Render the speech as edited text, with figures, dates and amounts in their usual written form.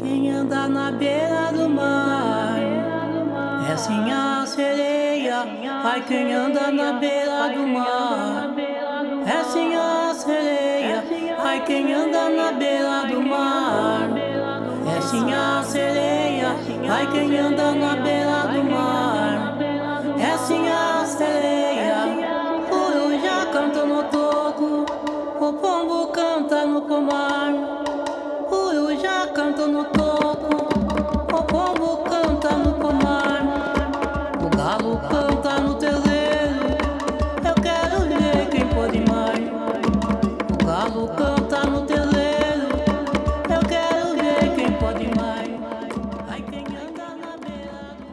Quem anda na beira do mar é assim a sereia. Ai, quem anda na beira do mar é assim a sereia. Ai, quem anda na beira do mar é assim a sereia. Ai, quem anda na beira